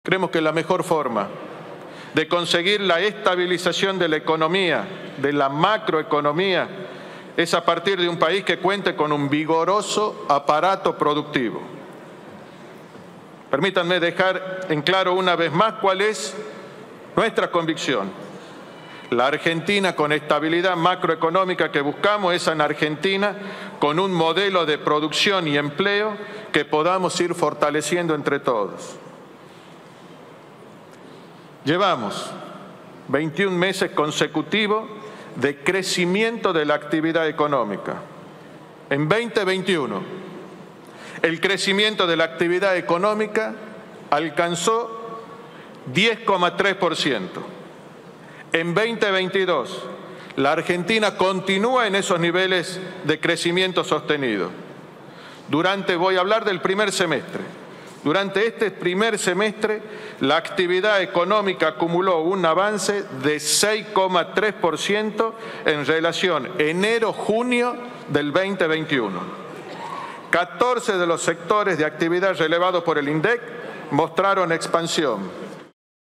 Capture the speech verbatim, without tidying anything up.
Creemos que la mejor forma de conseguir la estabilización de la economía, de la macroeconomía, es a partir de un país que cuente con un vigoroso aparato productivo. Permítanme dejar en claro una vez más cuál es nuestra convicción. La Argentina con estabilidad macroeconómica que buscamos es en Argentina con un modelo de producción y empleo que podamos ir fortaleciendo entre todos. Llevamos veintiún meses consecutivos de crecimiento de la actividad económica. En veinte veintiuno, el crecimiento de la actividad económica alcanzó diez coma tres por ciento. En veinte veintidós, la Argentina continúa en esos niveles de crecimiento sostenido. Durante, voy a hablar del primer semestre. Durante este primer semestre, la actividad económica acumuló un avance de seis coma tres por ciento en relación enero-junio del veinte veintiuno. catorce de los sectores de actividad relevados por el INDEC mostraron expansión.